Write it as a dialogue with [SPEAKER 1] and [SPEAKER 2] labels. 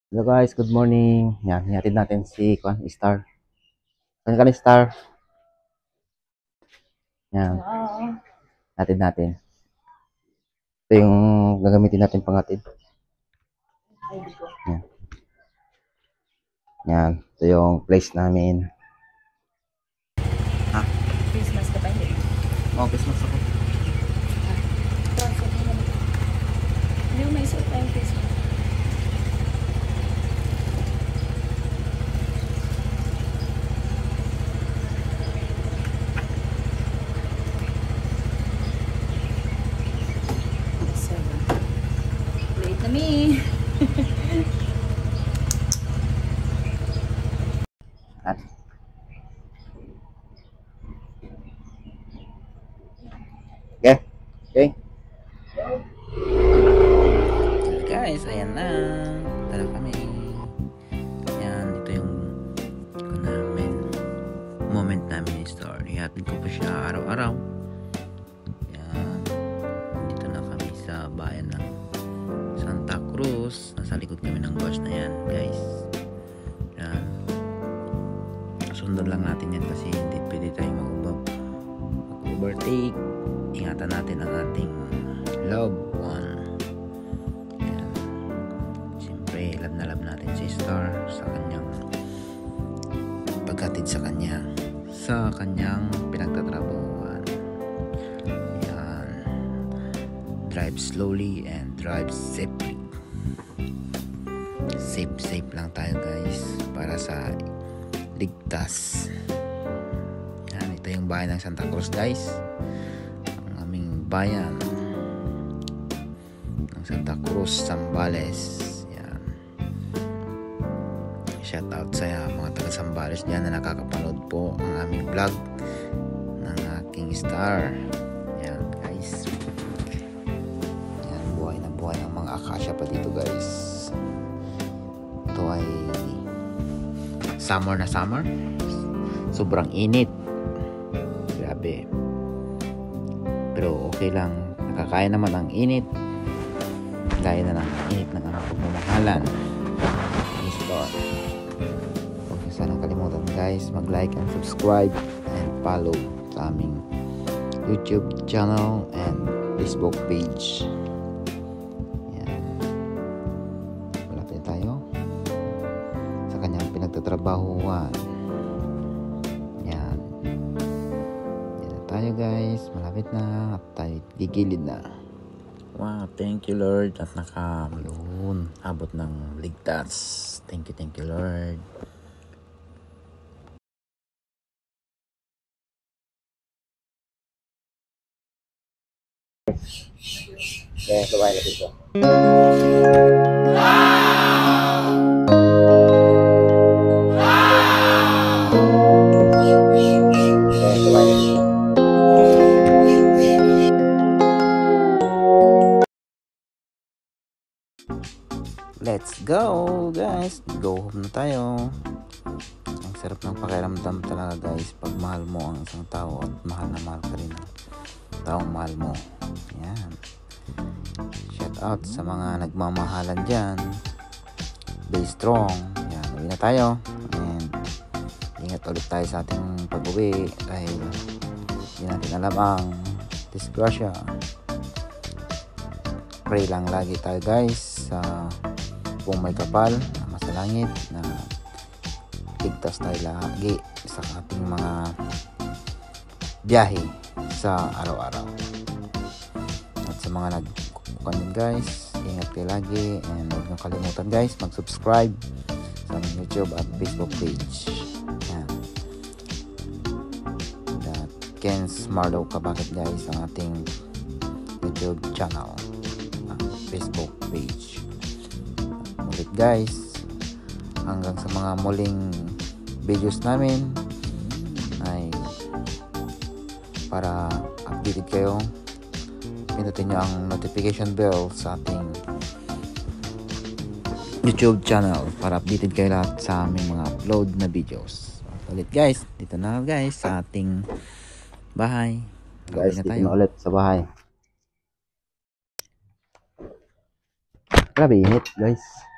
[SPEAKER 1] Hello guys, good morning. Yan, hihatid natin si Star. Saan ka ni Star? Yan, hatid natin. Ito yung gagamitin natin panghatid. Yan. Yan, ito yung place namin. Ha?
[SPEAKER 2] Christmas ka pa hindi?
[SPEAKER 1] Oh, Christmas ako.
[SPEAKER 2] Hindi mo may suot tayong Christmas. Late na me.
[SPEAKER 1] At, okay. Okay. Guys, ayan na. Tara kami. Yan, ito yung moment namin ni Star. Ihatid ko pa siya araw-araw. Yan. Dito na kami sa bayan ng Santa Cruz. Nasa likod kami ng bus na yan, guys. Yan. Sundan lang natin yan kasi hindi pwede tayong mag-overtake. Ingatan natin ang ating loved one. Yan. Siyempre, love na love natin si Star sa kanyang paghatid sa kanyang pinagtatrabahuan. Yan. Drive slowly and drive safely. Safe lang tayo, guys, para sa ligtas. Yan, ito yung bayan ng Santa Cruz, guys. Ang aming bayan ng Santa Cruz, Zambales. Yan. Shout out sa mga taga Zambales dyan na nakakapanood po ang aming vlog ng aking Star. Yan, guys. Yan, buhay na buhay ang mga akasya pa dito, guys. Ito ay summer na summer. Sobrang init. Grabe. Pero okay lang. Nakakaya naman ang init. Gaya na ng init ng aming pagmamahalan. Star. Huwag niyo sanang kalimutan, guys, mag-like and subscribe and follow sa aming YouTube channel and Facebook page. Yan. Malapit tayo sa kanyang pinagtatrabahuan. Yan. Yan na tayo, guys. Malapit na at tayo gigilid na. Wow, thank you, Lord, at nakalun abot ng ligtas. Thank you, Lord. Okay, sabay na dito. Let's go, guys. Go home na tayo. Ang sarap ng pakiramdam talaga, guys, pag mahal mo ang isang tao at mahal na mahal ka rin ang taong mahal mo. Yan. Shout out sa mga nagmamahalan dyan. Be strong. Yan, uwi na tayo. And ingat ulit tayo sa ating pag-uwi dahil hindi natin alam ang disgrasya. Pray lang lagi tayo, guys, sa kung may kapal na masalangit na ligtas tayo lagi sa ating mga biyahe sa araw-araw. At sa mga nagkukukan, guys, ingat kayo lagi and huwag niyong kalimutan, guys, mag-subscribe sa aming YouTube at Facebook page. Yan. That Ken's Marlo Kabakit, guys, ang ating YouTube channel, Facebook page. Ulit, guys, hanggang sa mga muling videos namin ay para updated kayo, pindutin nyo ang notification bell sa ating YouTube channel para updated kayo lahat sa aming mga upload na videos. Ulit, guys, dito na, guys, sa ating bahay. Guys, dito na ulit sa bahay. Grabe init, guys.